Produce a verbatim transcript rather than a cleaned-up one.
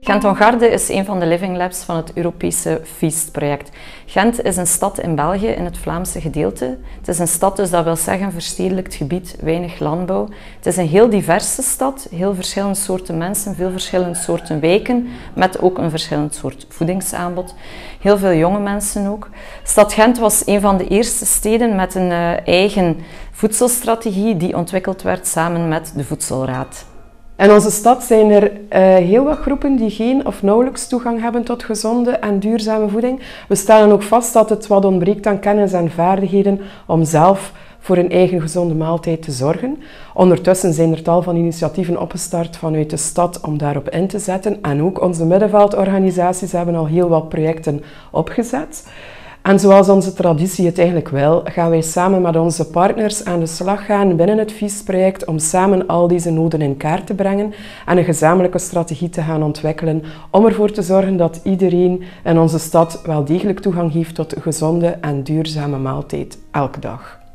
Gent-on-Garde is een van de Living Labs van het Europese Feast-project. Gent is een stad in België, in het Vlaamse gedeelte. Het is een stad, dus dat wil zeggen verstedelijkt gebied, weinig landbouw. Het is een heel diverse stad, heel verschillende soorten mensen, veel verschillende soorten wijken, met ook een verschillend soort voedingsaanbod. Heel veel jonge mensen ook. Stad Gent was een van de eerste steden met een uh, eigen voedselstrategie die ontwikkeld werd samen met de Voedselraad. In onze stad zijn er uh, heel wat groepen die geen of nauwelijks toegang hebben tot gezonde en duurzame voeding. We stellen ook vast dat het wat ontbreekt aan kennis en vaardigheden om zelf voor een eigen gezonde maaltijd te zorgen. Ondertussen zijn er tal van initiatieven opgestart vanuit de stad om daarop in te zetten. En ook onze middenveldorganisaties hebben al heel wat projecten opgezet. En zoals onze traditie het eigenlijk wil, gaan wij samen met onze partners aan de slag gaan binnen het Feast-project om samen al deze noden in kaart te brengen en een gezamenlijke strategie te gaan ontwikkelen om ervoor te zorgen dat iedereen in onze stad wel degelijk toegang heeft tot een gezonde en duurzame maaltijd elke dag.